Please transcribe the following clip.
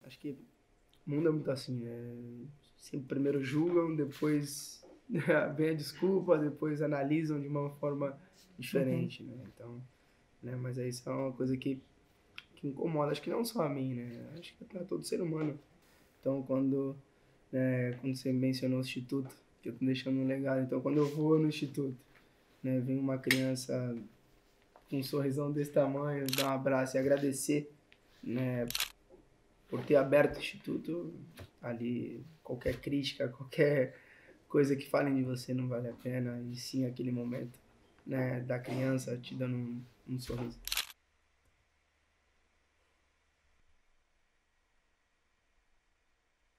acho que o mundo é muito assim, né? Sempre primeiro julgam, depois vem a desculpa, depois analisam de uma forma Uhum. diferente, né? Então, né? Mas aí isso é uma coisa que incomoda, acho que não só a mim, né? Acho que para todo ser humano. Então, quando você mencionou o instituto, que eu tô deixando um legado, então quando eu vou no instituto, né, vem uma criança com um sorrisão desse tamanho, dar um abraço e agradecer, né, por ter aberto o instituto, ali qualquer crítica, qualquer coisa que falem de você não vale a pena, e sim aquele momento, né, da criança te dando um sorriso.